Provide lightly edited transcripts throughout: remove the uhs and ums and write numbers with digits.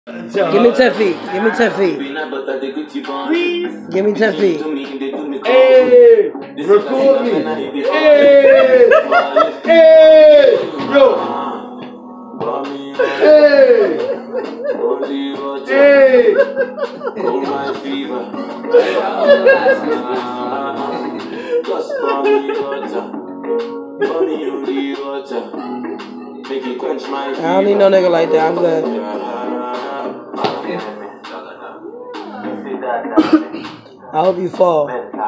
Give me 10 feet. Give me 10 feet. Please. Give me 10 feet. Hey, record me. Hey, hey, yo. Hey, hey. I don't need no nigga like that. I'm good. I hope you fall.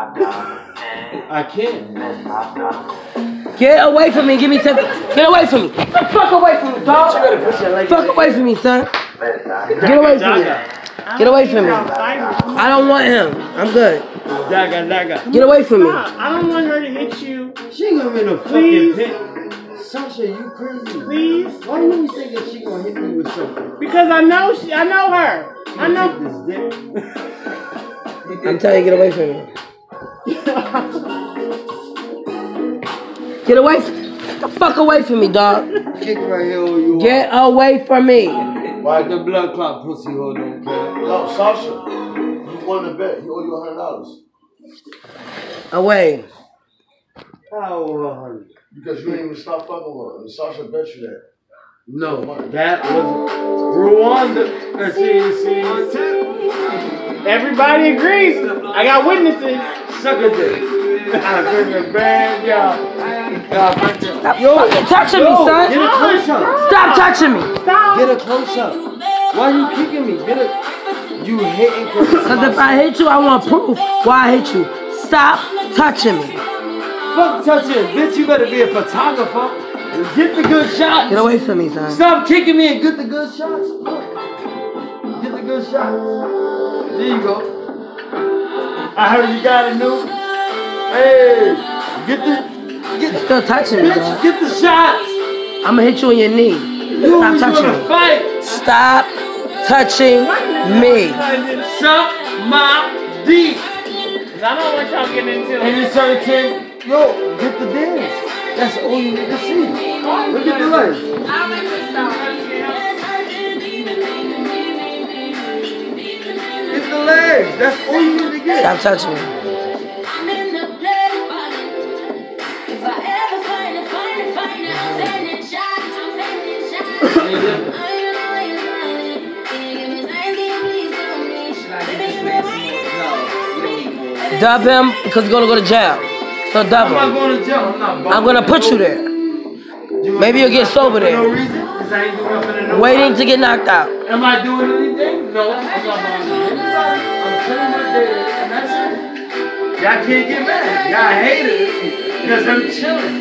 I can't. Get away from me. Give me 10 feet. Get away from me. Fuck away from me, dog. Fuck away from me, son. Get away from me. Get away from me. I don't want him. I'm good. Get away from me. I don't want her to hit you. She ain't gonna be no fucking pit. Sasha, you crazy? Please. Why do you think that she gonna hit me with something? Because I know her. I know. This dick. I'm telling you, get away from me. Get away. Get the fuck away from me, dog. Kick right here or you Get away from me. Why the blood clot pussy hole don't care? Yo, Sasha, you won the bet. He owe you $100. Away. How over 100? Because you didn't even stop fucking with her. And Sasha bet you that. No, that was Rwanda. Everybody agrees. I got witnesses. Suck a dick. I'm freaking bad, y'all. Stop fucking touching me, son. Get a close up. Stop touching me. Stop. Get a close up. Why you kicking me? Get a. You hitting Because if I hit you, I want proof why I hit you. Stop touching me. Fuck touching, bitch. You better be a photographer. Get the good shots. Get away from me, son. Stop kicking me and get the good shots. Get the good shots. There you go. I heard you got a new. Hey, You're still touching me, bitch, dog. get the shots. I'm going to hit you in your knee. Stop touching me. Fight. Stop touching me. Suck my dick. I don't want y'all getting into And it. it's certain. Yo, get the dance. That's all you need to see. Look at the lights. I'll make this sound. Get the legs. That's all you need to get. Stop touching me. Dub him because he's going to go to jail. So dub I'm not him. going to jail. I'm going to put you there. Maybe you'll get sober For no there. reason? Because I ain't doing nothing to no Waiting to get knocked out. Am I doing anything? No, I'm not bothering anybody. I'm chilling my day, and that's it. Y'all can't get mad. Y'all hate it because I'm chilling.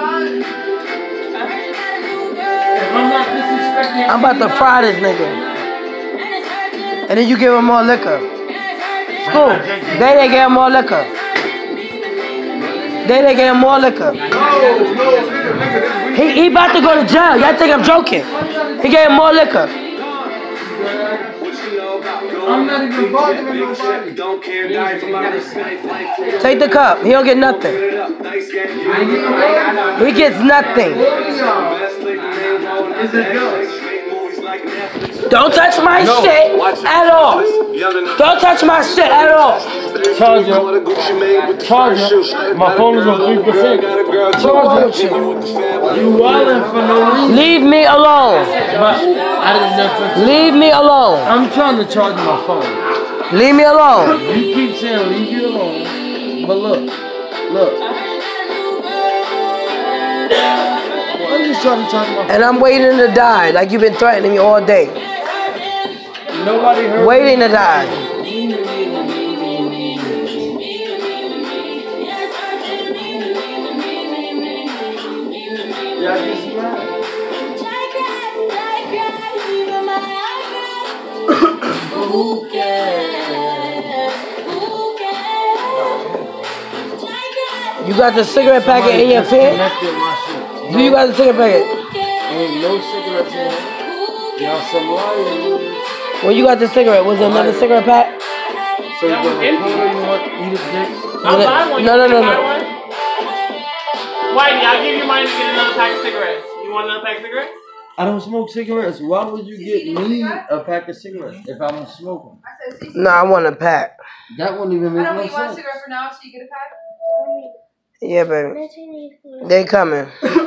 If I'm not disrespecting, I'm about to fry this nigga. And then you give him more liquor. School. They gave him more liquor. They gave him more liquor. He about to go to jail. Y'all think I'm joking? He gave him more liquor. I'm not even bothering nobody. Take the cup. He don't get nothing. He gets nothing. It's a joke. Don't touch my shit at all. Don't touch my shit at all. Charger. My phone is on 3%. Charger. You wildin' for no reason. Leave me alone. Leave me alone. I'm trying to charge my phone. Leave me alone. You keep saying leave you alone. But look. I'm just trying to charge my phone. And I'm waiting to die like you've been threatening me all day. Nobody heard Waiting to die. Yeah, I just mad. Who cares? You got the cigarette packet in your pants? Do you got the cigarette packet? Ain't no cigarettes in here. Y'all some liars. When you got the cigarette, was there another cigarette pack? So you That was gonna empty. you want to eat a dick? I'll buy one. No. Buy one? Whitey, I'll give you money to get another pack of cigarettes. You want another pack of cigarettes? I don't smoke cigarettes. Why would you get me a pack of cigarettes if I don't smoke them? No, I want a pack. That wouldn't even make no sense. You want a cigarette for now, so you get a pack? Yeah, baby. They coming.